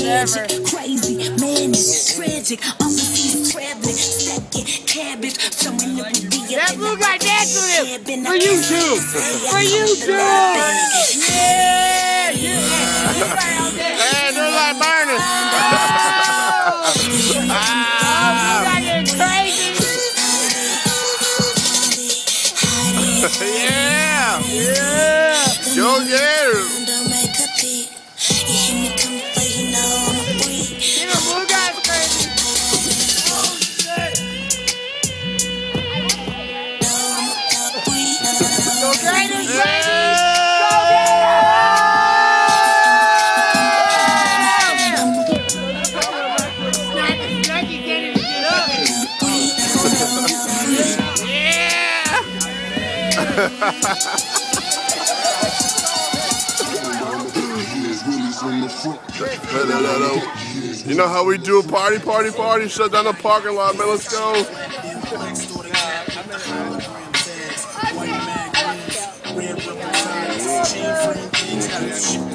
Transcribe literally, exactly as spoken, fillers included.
magic, crazy, madness, tragic, overseas traveling, second cabbage, showing the reveal. That blue guy dancing with him for YouTube, for YouTube. Yeah, yeah. Hey, they're like burning. Ah, blue guy getting crazy. Yeah, yeah. Go get her. You know, blue guy's crazy. Oh, shit. Go get him, crazy. Go get him. Snuggy can't even get up. You know how we do a party, party, party? Shut down the parking lot, man. Let's go. Red